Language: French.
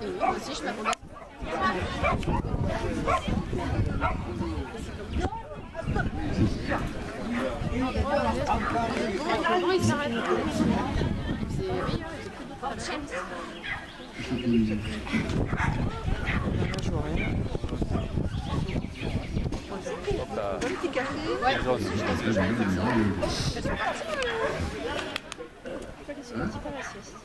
Moi aussi, je m'attendais. Comment il s'arrête? C'est meilleur, petit café. Ouais, je pense que je vais faire ça. Elles sont parties. Il faut laisser un petit peu la sieste.